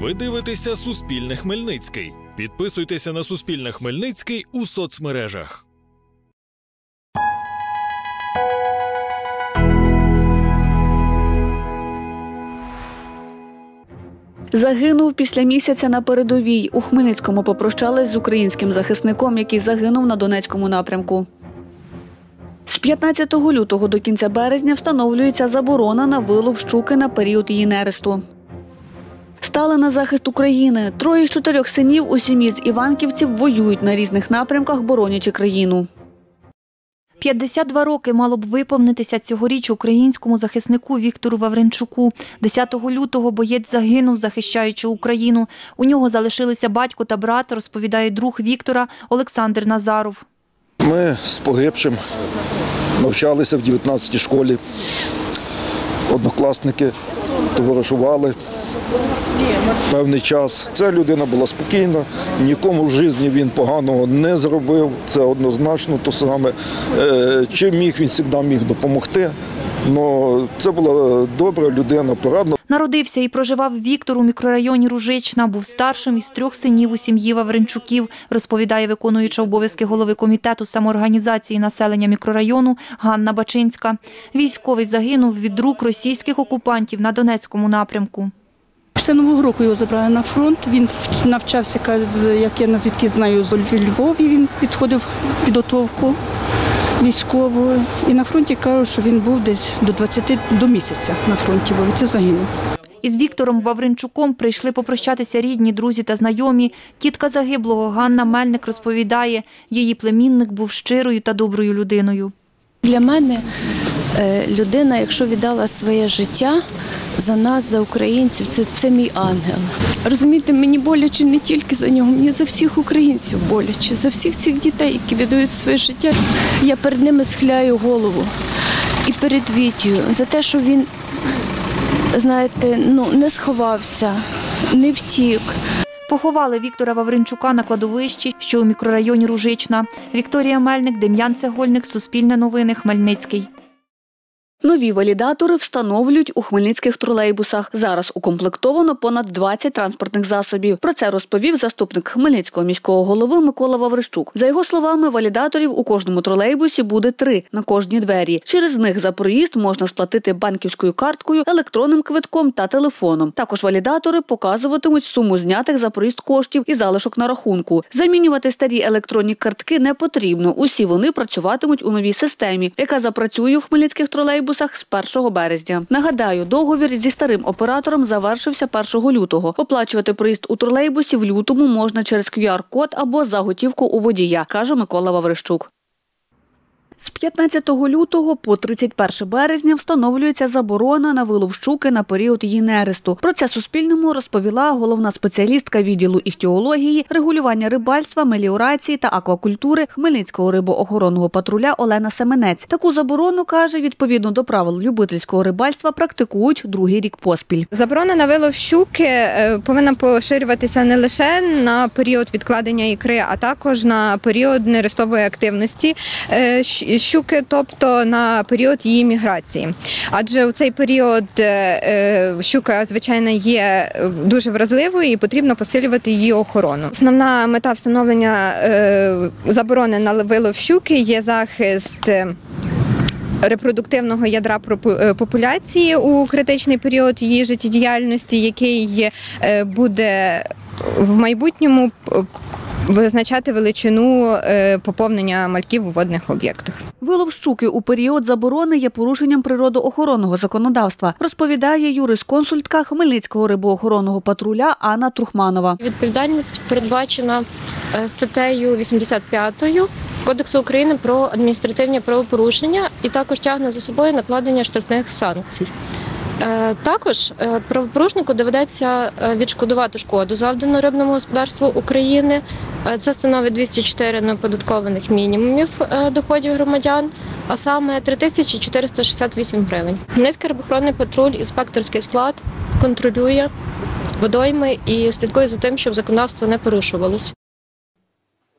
Ви дивитеся Суспільне Хмельницький. Підписуйтеся на Суспільне Хмельницький у соцмережах. Загинув після місяця на передовій. У Хмельницькому попрощались з українським захисником, який загинув на Донецькому напрямку. З 15 лютого до кінця березня встановлюється заборона на вилов щуки на період її нересту. Стали на захист України. 3 з 4 синів у сім'ї з іванківців воюють на різних напрямках, боронячи країну. 52 роки мало б виповнитися цьогоріч українському захиснику Віктору Вавринчуку. 10 лютого боєць загинув, захищаючи Україну. У нього залишилися батько та брат, розповідає друг Віктора Олександр Назаров. Ми з погибшим навчалися в 19-й школі. Однокласники товаришували певний час. Ця людина була спокійна, нікому в житті він поганого не зробив, це однозначно то саме. Чим міг, він завжди міг допомогти. Но це була добра людина, порадна. Народився і проживав Віктор у мікрорайоні Ружична, був старшим із 3 синів у сім'ї Вавринчуків, розповідає виконуюча обов'язки голови комітету самоорганізації населення мікрорайону Ганна Бачинська. Військовий загинув від рук російських окупантів на Донецькому напрямку. Після Нового року його забрали на фронт, він навчався, як я звідки знаю, в Львові, він підходив підготовку військову. І на фронті кажуть, що він був десь до місяця на фронті, бо це загинув. Із Віктором Вавринчуком прийшли попрощатися рідні, друзі та знайомі. Тітка загиблого Ганна Мельник розповідає, її племінник був щирою та доброю людиною. Для мене людина, якщо віддала своє життя за нас, за українців, це мій ангел. Розумієте, мені боляче не тільки за нього, мені за всіх українців боляче, за всіх цих дітей, які віддають своє життя. Я перед ними схиляю голову і перед Вітєю за те, що він, знаєте, не сховався, не втік. Поховали Віктора Вавринчука на кладовищі, що у мікрорайоні Ружична. Вікторія Мельник, Дем'ян Цегольник, Суспільне новини, Хмельницький. Нові валідатори встановлюють у хмельницьких тролейбусах. Зараз укомплектовано понад 20 транспортних засобів. Про це розповів заступник Хмельницького міського голови Микола Ваврищук. За його словами, валідаторів у кожному тролейбусі буде 3 на кожній двері. Через них за проїзд можна сплатити банківською карткою, електронним квитком та телефоном. Також валідатори показуватимуть суму знятих за проїзд коштів і залишок на рахунку. Замінювати старі електронні картки не потрібно. Усі вони працюватимуть у новій системі, яка запрацює у хмельницьких тролейбусах з 1 березня. Нагадаю, договір зі старим оператором завершився 1 лютого. Оплачувати проїзд у тролейбусі в лютому можна через QR-код або за готівку у водія, каже Микола Ваврищук. З 15 лютого по 31 березня встановлюється заборона на вилов щуки на період її нересту. Про це Суспільному розповіла головна спеціалістка відділу іхтіології, регулювання рибальства, меліорації та аквакультури Хмельницького рибоохоронного патруля Олена Семенець. Таку заборону, каже, відповідно до правил любительського рибальства практикують 2-й рік поспіль. Заборона на вилов щуки повинна поширюватися не лише на період відкладення ікри, а також на період нерестової активності щуки, тобто на період її міграції. Адже у цей період щука, звичайно, є дуже вразливою і потрібно посилювати її охорону. Основна мета встановлення заборони на вилов щуки є захист репродуктивного ядра популяції у критичний період її життєдіяльності, який буде в майбутньому визначати величину поповнення мальків у водних об'єктах. Вилов щуки у період заборони є порушенням природоохоронного законодавства, розповідає юрисконсультка Хмельницького рибоохоронного патруля Анна Трухманова. Відповідальність передбачена статтею 85 Кодексу України про адміністративні правопорушення і також тягне за собою накладення штрафних санкцій. Також правопорушнику доведеться відшкодувати шкоду, завдану рибному господарству України. Це становить 204 неоподаткованих мінімумів доходів громадян, а саме 3468 гривень. Хмельницький рибоохоронний патруль, інспекторський склад контролює водойми і слідкує за тим, щоб законодавство не порушувалося.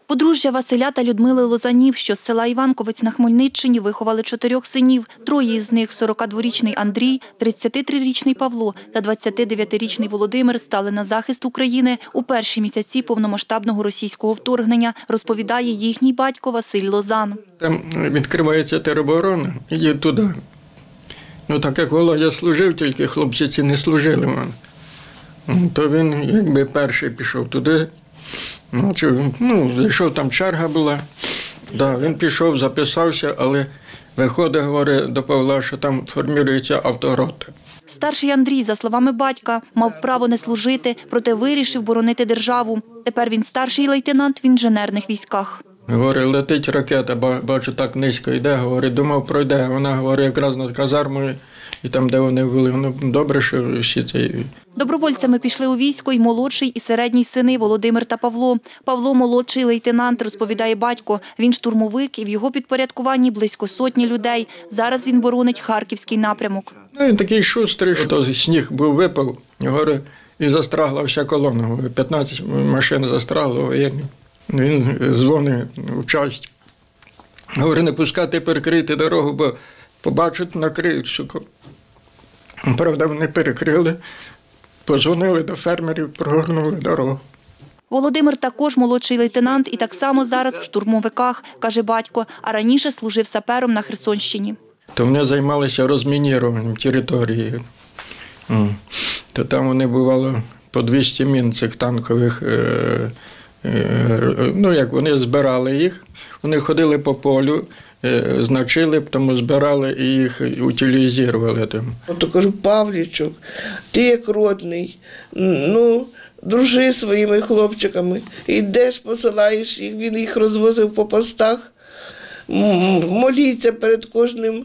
Подружжя Василя та Людмили Лозанів, що з села Іванковець на Хмельниччині, виховали 4 синів. 3 із них – 42-річний Андрій, 33-річний Павло та 29-річний Володимир стали на захист України у перші місяці повномасштабного російського вторгнення, розповідає їхній батько Василь Лозан. Там відкривається тероборона, іди туди. Ну так як Володя служив, тільки хлопці ці не служили в мене. То він якби перший пішов туди. Зайшов, там черга була. Да, він пішов, записався, але виходить, говорить до Павла, що там формується авторота. Старший Андрій, за словами батька, мав право не служити, проте вирішив боронити державу. Тепер він старший лейтенант в інженерних військах. Говорить, летить ракета, бачу, так низько йде, говорить, думав, пройде. Вона, говорить, якраз над казармою, і там, де вони були, ну, добре, що всі ці... Добровольцями пішли у військо й молодший, і середній сини Володимир та Павло. Павло – молодший лейтенант, розповідає батько. Він штурмовик, і в його підпорядкуванні близько 100 людей. Зараз він боронить Харківський напрямок. Ну, він такий шустрий, що сніг був випав, говорить, і застрагла вся колона. 15 машин застрагли воєнні. Він дзвонить у часть. Говорить, не пускати перекрити дорогу, бо побачать, накриють всю. Правда, вони перекрили, подзвонили до фермерів, прогорнули дорогу. Володимир також молодший лейтенант і так само зараз в штурмовиках, каже батько, а раніше служив сапером на Херсонщині. То вони займалися розмініруванням території. То там вони бувало по 200 мін цих танкових. Ну, як вони збирали їх, вони ходили по полю, значили, тому збирали і їх утилізували. Ото кажу, Павлічок, ти як родний, ну, дружи зі своїми хлопчиками, йдеш, посилаєш їх, він їх розвозив по постах, моліться перед кожним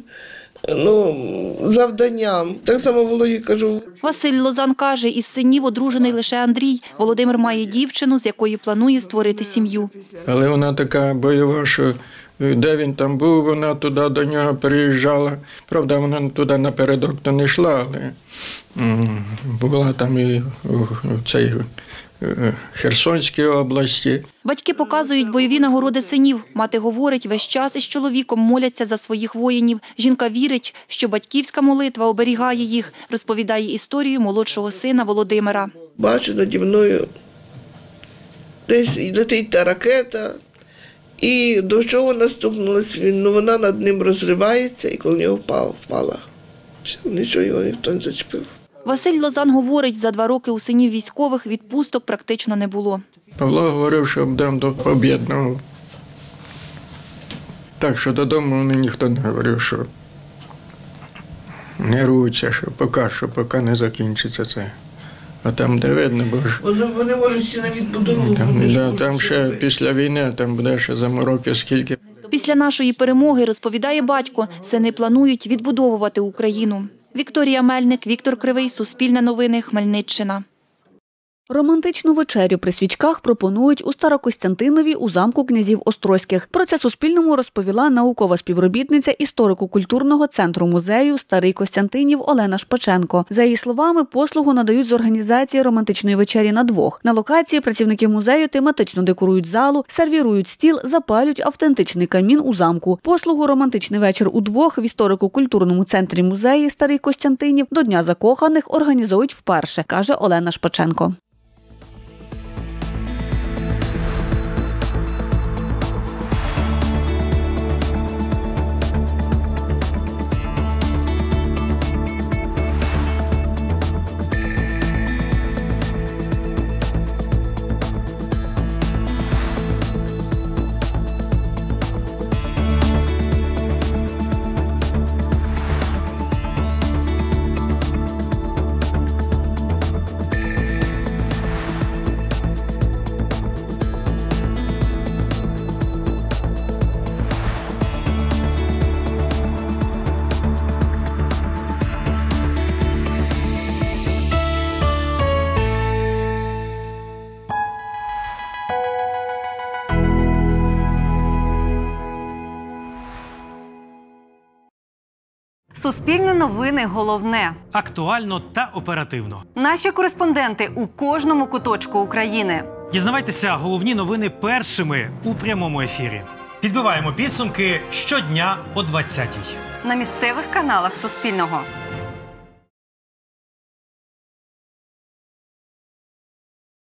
завданням. Так само Володі кажу. Василь Лозан каже, із синів одружений лише Андрій. Володимир має дівчину, з якої планує створити сім'ю. Але вона така бойова, що де він там був, вона туди до нього приїжджала. Правда, вона туди напередок то не йшла, але була там і в цій Херсонській області. Батьки показують бойові нагороди синів. Мати говорить, весь час із чоловіком моляться за своїх воїнів. Жінка вірить, що батьківська молитва оберігає їх, розповідає історію молодшого сина Володимира. Бачу наді мною, десь летить та ракета, і до чого наступнулась він, вона над ним розривається, і коли нього впала. Все, нічого його ніхто не зачепив. Василь Лозан говорить, за 2 роки у синів військових відпусток практично не було. Павло говорив, що будемо до об'єднаного. Так що додому мені ніхто не говорив, що не руться, що поки не закінчиться це. А там, де видно, бо ж... Вони можуть йти на відбудову. Там ще після війни, там буде ще замороки скільки. Після нашої перемоги, розповідає батько, сини планують відбудовувати Україну. Вікторія Мельник, Віктор Кривий, Суспільне новини, Хмельниччина. Романтичну вечерю при свічках пропонують у Старокостянтинові у замку князів Острозьких. Про це Суспільному розповіла наукова співробітниця історико-культурного центру музею «Старий Костянтинів» Олена Шпаченко. За її словами, послугу надають з організації романтичної вечері на 2. На локації працівники музею тематично декорують залу, сервірують стіл, запалюють автентичний камін у замку. Послугу «Романтичний вечір у 2» в історико-культурному центрі музею «Старий Костянтинів» до Дня закоханих організують вперше, каже Олена Шпаченко. Суспільне новини головне. Актуально та оперативно. Наші кореспонденти у кожному куточку України. Дізнавайтеся головні новини першими у прямому ефірі. Підбиваємо підсумки щодня о 20-й. На місцевих каналах Суспільного.